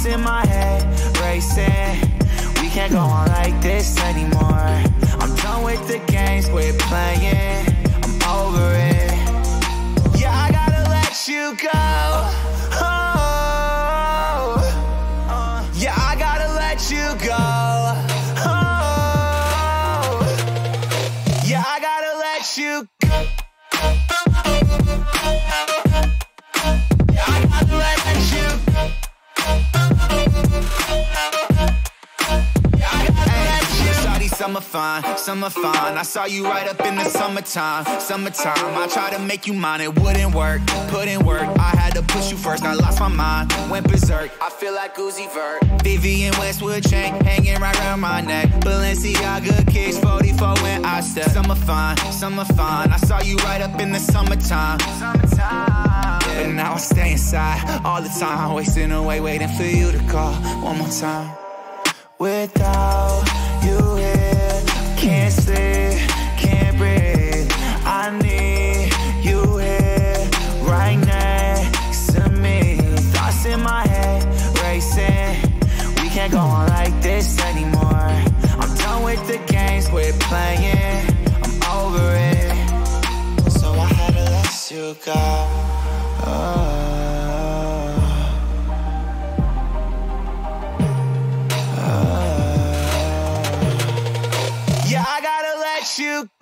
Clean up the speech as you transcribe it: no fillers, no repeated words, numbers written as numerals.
in my head racing. We can't go on like this anymore. I'm done with the games we're playing. I'm over it. Yeah, I gotta let you go. Oh, yeah, I gotta let you go. Oh, yeah, I gotta let you go. Yeah, I gotta let you go. Summer fine, summer fine. I saw you right up in the summertime, summertime. I tried to make you mine, it wouldn't work. Put in work, I had to push you first. I lost my mind, went berserk. I feel like Uzi Vert. Vivian Westwood chain hanging right around my neck. Balenciaga kicks 44 when I step. Summer fine, summer fine. I saw you right up in the summertime, summertime. But now I stay inside all the time, wasting away waiting for you to call one more time. Without you here, can't sleep, can't breathe. I need you here, right next to me. Thoughts in my head racing. We can't go on like this anymore. I'm done with the games we're playing. I'm over it. So I had to let you go. Yeah, I gotta let you